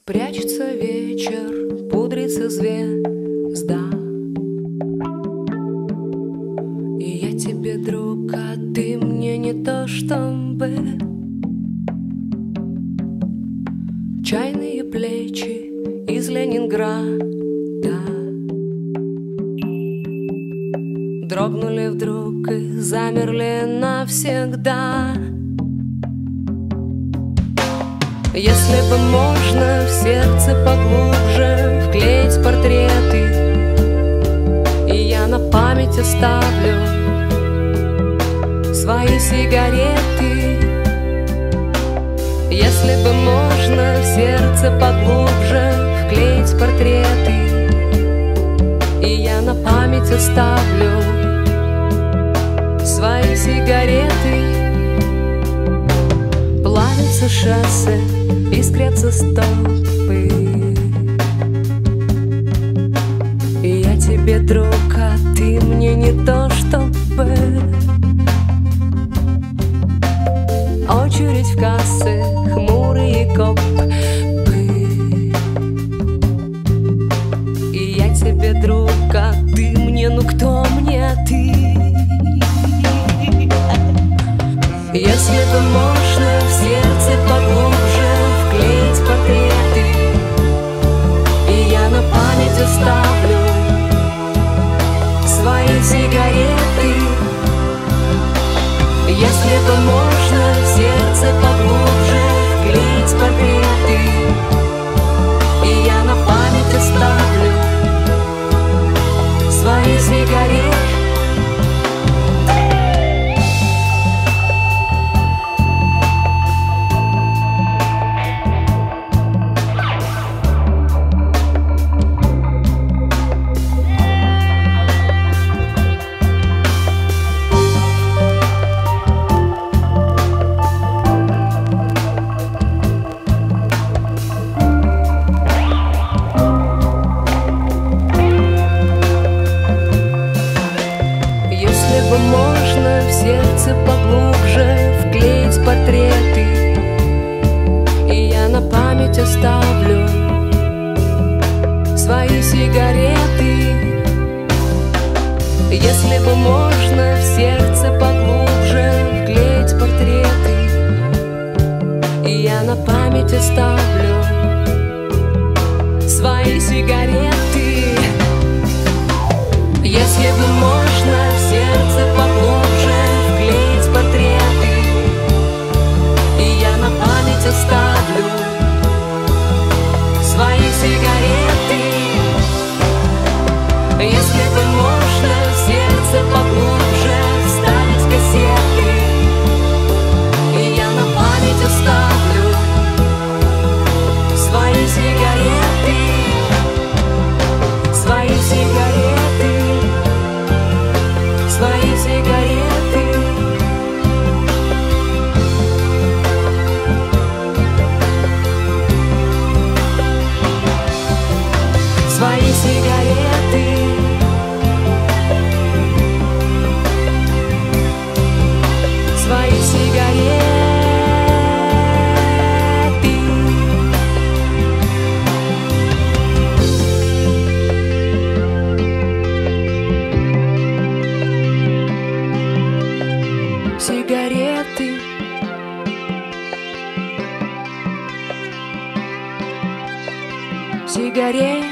Прячется вечер, пудрится звезда, и я тебе друг, а ты мне не то чтобы. Чайные плечи из Ленинграда дрогнули вдруг и замерли навсегда. Если бы можно в сердце поглубже вклеить портреты, и я на память оставлю свои сигареты. Если бы можно в сердце поглубже вклеить портреты, и я на память оставлю свои сигареты. Плавятся шоссе, искрятся столпы, и я тебе друг, а ты мне не то чтобы. Очередь в кассы, хмурые копы, и я тебе друг, а ты мне, ну кто мне ты? Если бы можно в сердце поглубже вклеить портреты, и я на память оставлю свои сигареты. Если бы можно в сердце поглубже вклеить портреты, и я на память оставлю свои сигареты. Можно в сердце поглубже вклеить портреты, и я на память оставлю свои сигареты. Если бы можно в сердце поглубже вклеить портреты, и я на память оставлю свои сигареты. Если бы можно в сердце поглубже вклеить портреты, и я на память оставлю свои сигареты. Если бы можно в сердце поглубже вставить кассеты, и я на память оставлю свои сигареты, свои сигареты, свои сигареты. Свои сигареты. Свои сигареты. Сигареты. Сигареты.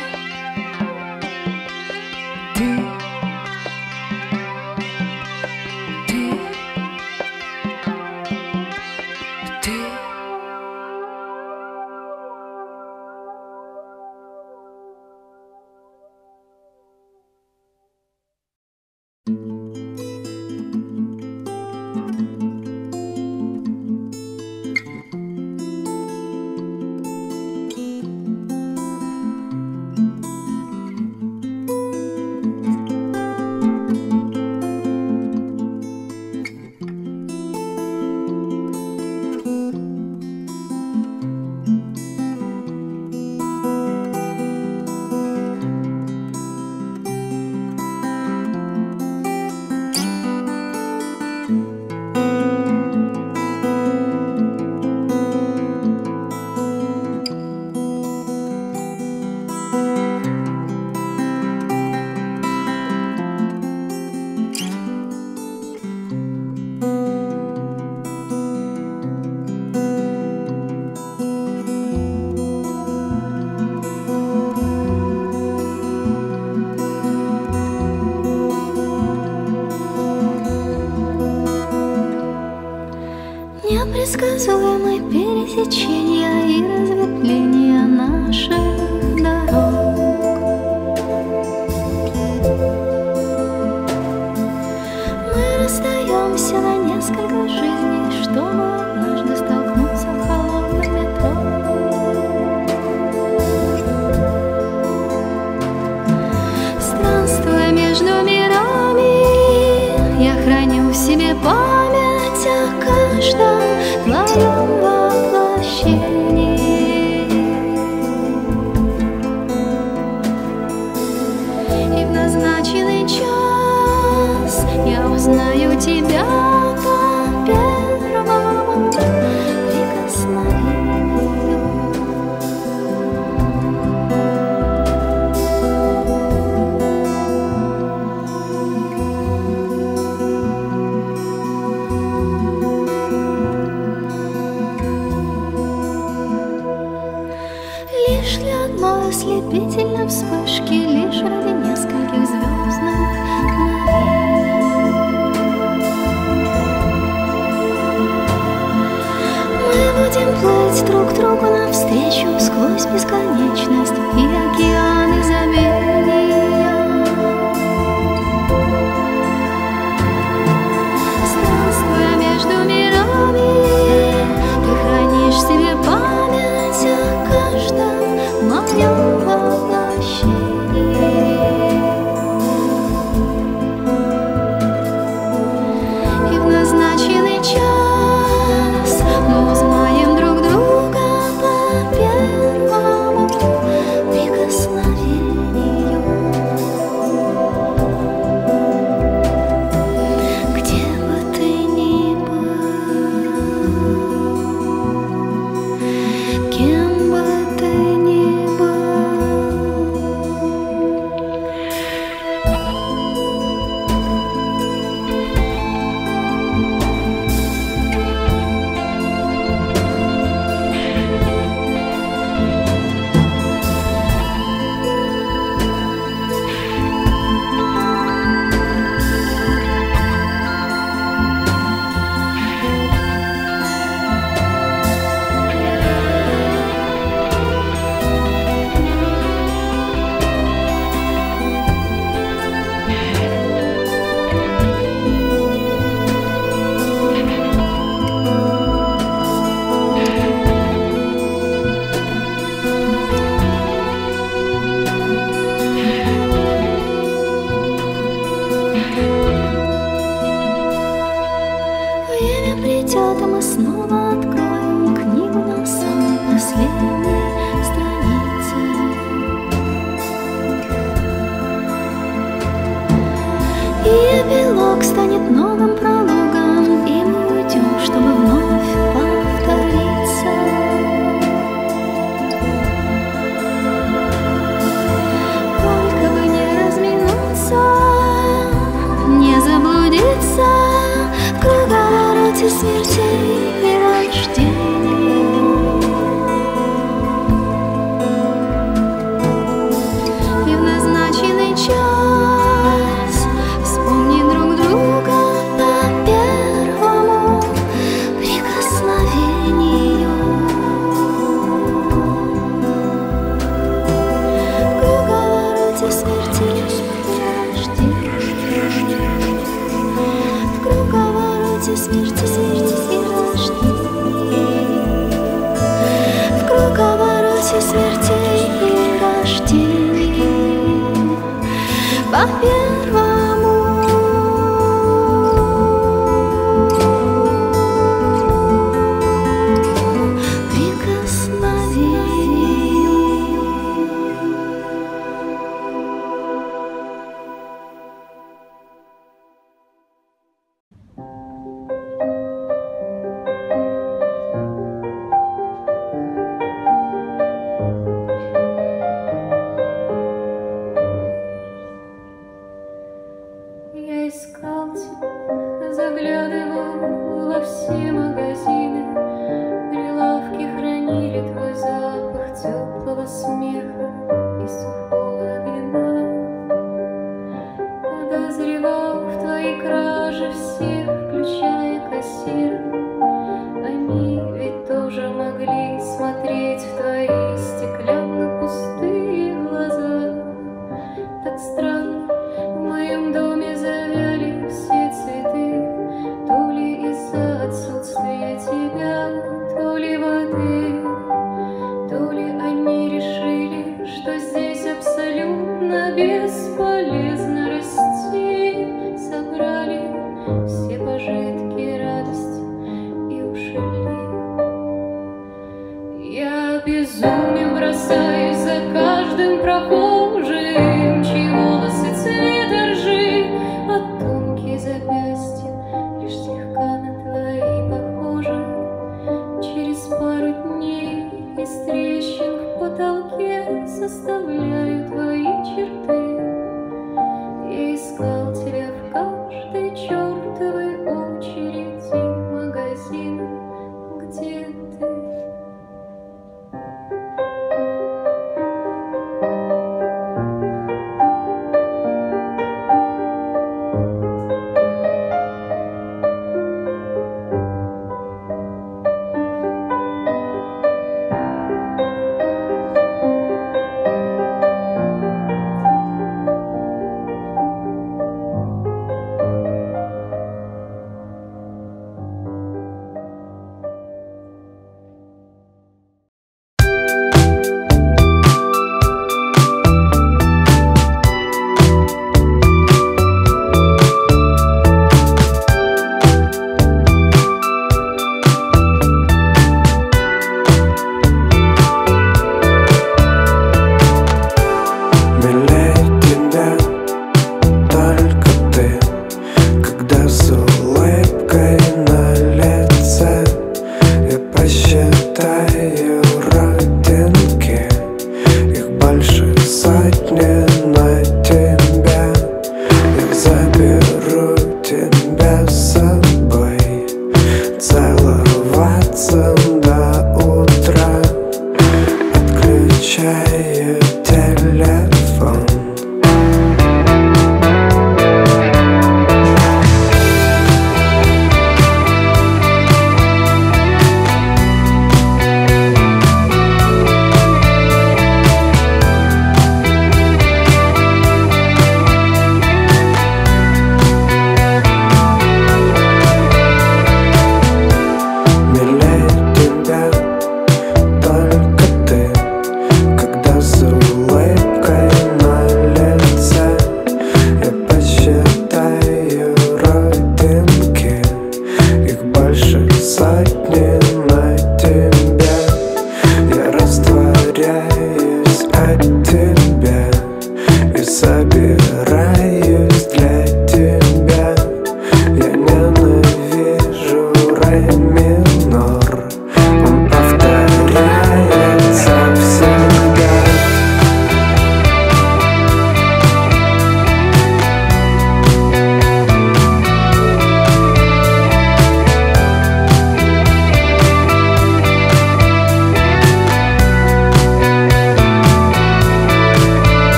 Непредсказуемые пересечения и разветвления наших дорог. Мы расстаемся на несколько жизней, чтобы однажды столкнуться в холодном метро. Странствуя между мирами, я храню в себе память о каждом твоем воплощении. И в назначенный час я узнаю тебя по первому прикосновению. Лишь для одной ослепительной вспышки, лишь ради нескольких звездных мгновений. Мы будем плыть друг другу навстречу сквозь бесконечность и океаны забвения. Странствуя между мирами, ты хранишь в себе память о каждом моем воплощении. И в назначенный час мы узнаем друг друга по первому прикосновению. Где бы ты ни был, кем бы ты ни был. Время придет, и мы снова откроем книгу на самой последней странице. И эпилог станет новым прологом, и мы уйдем, чтобы вновь повториться. Только бы не разминуться, не заблудиться в круговороте смертей и рождений. И в назначенный час вспомни друг друга по первому прикосновению. В круговороте смертей и рождений. В круговороте смерти, смерти и рождений. В круговороте смертей и рождений. По первому прикосновению.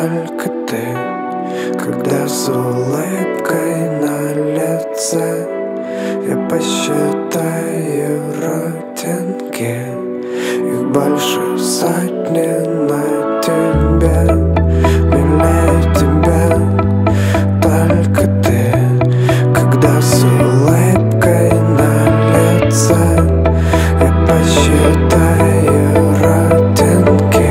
только ты, когда с улыбкой на лице я посчитаю родинки, их больше сотни на тебе, милее тебя, только ты, когда с улыбкой на лице я посчитаю родинки.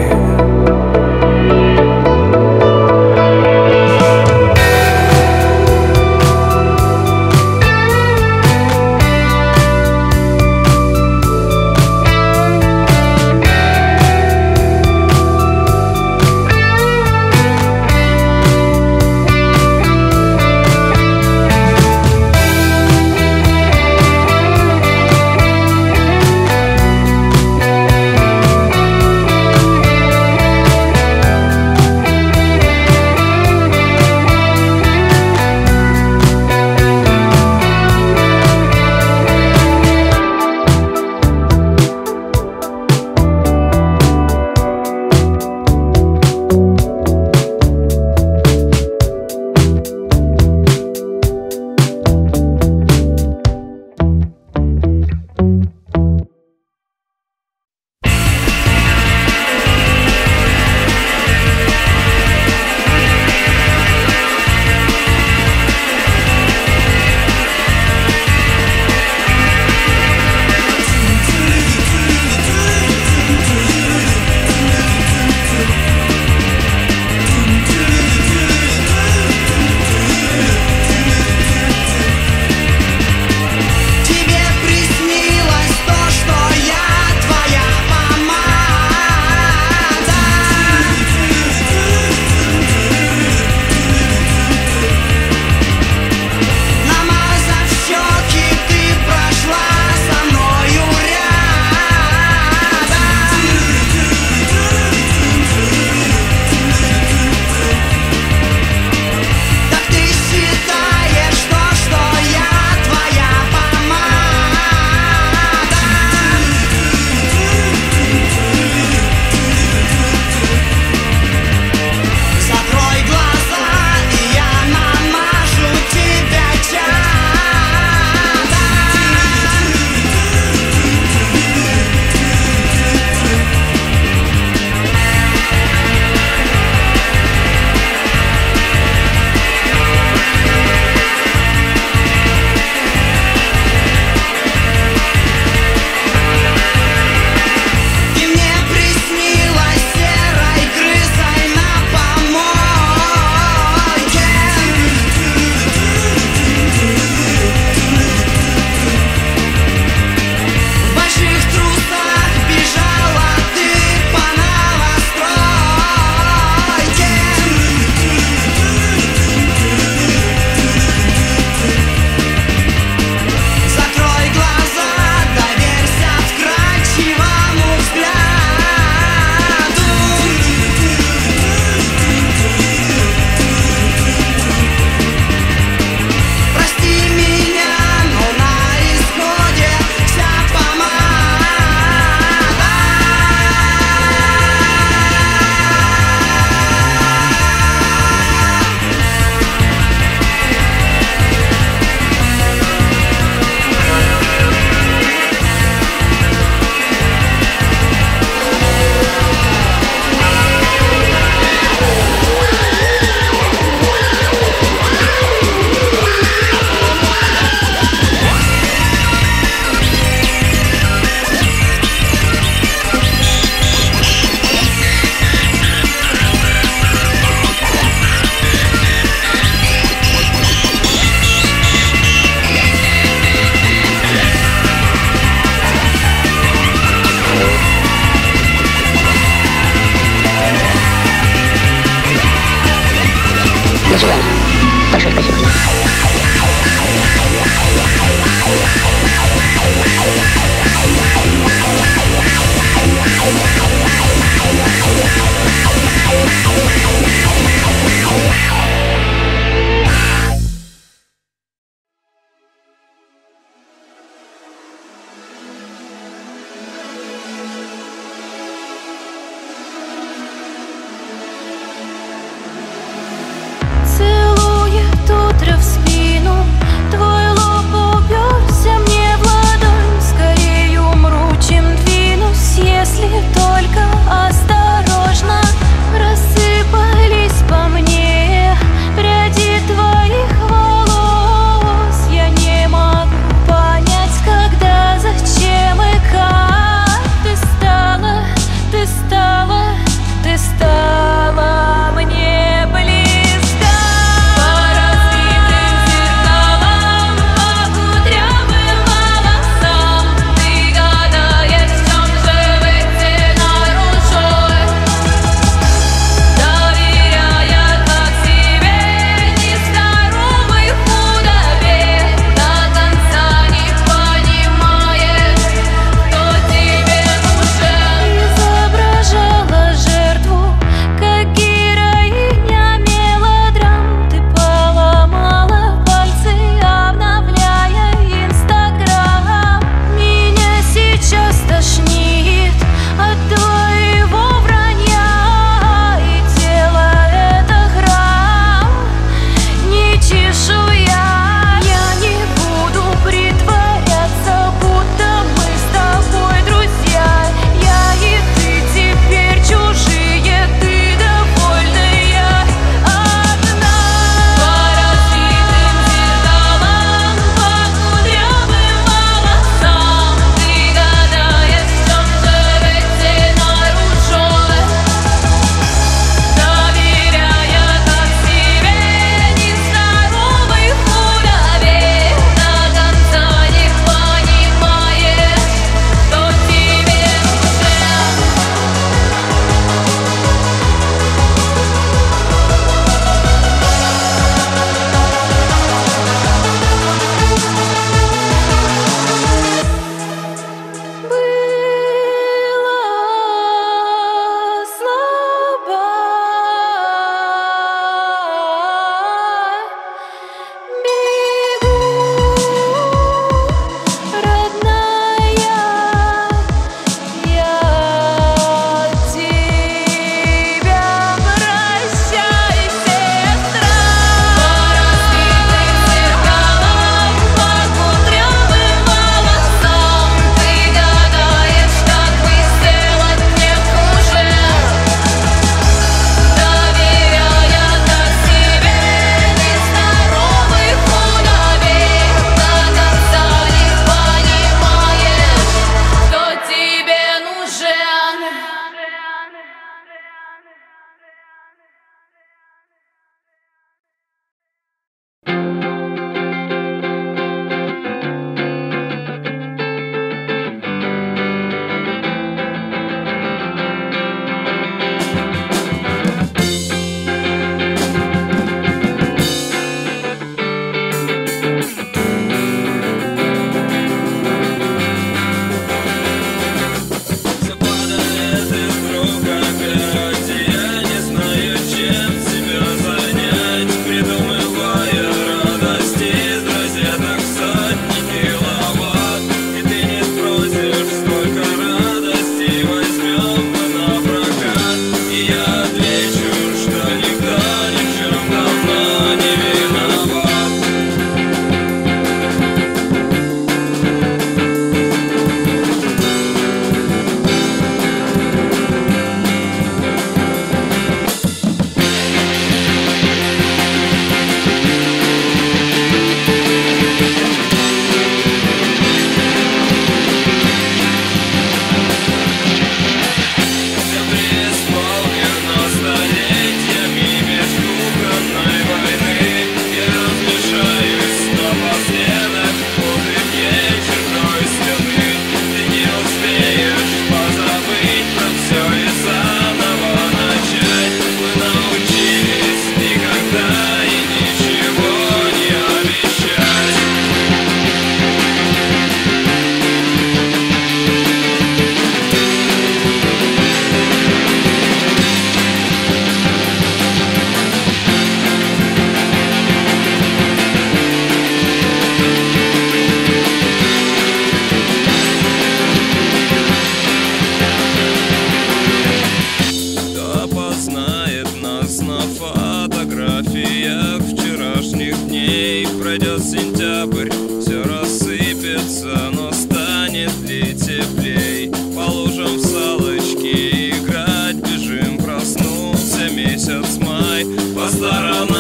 Пройдет сентябрь, все рассыпется, но станет ли теплей? По лужам в салочки играть бежим, проснулся месяц май, по сторонам